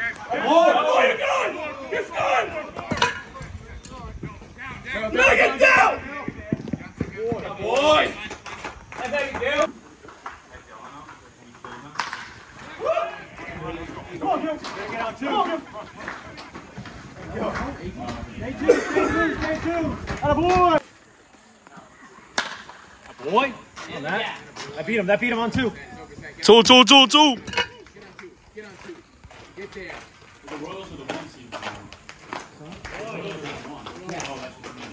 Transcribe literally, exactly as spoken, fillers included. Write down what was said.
Oh, you're good! You're good! Make it down! Boy! Hey, baby, down! Come on, Gil! Get out two! Come on, Gil! Stay tuned, stay tuned, stay tuned! Atta boy! Boy! On that. That beat him, that beat him on two. Two, two, two, two. Get on two. Get on two. Get there. The Royals are the one seed.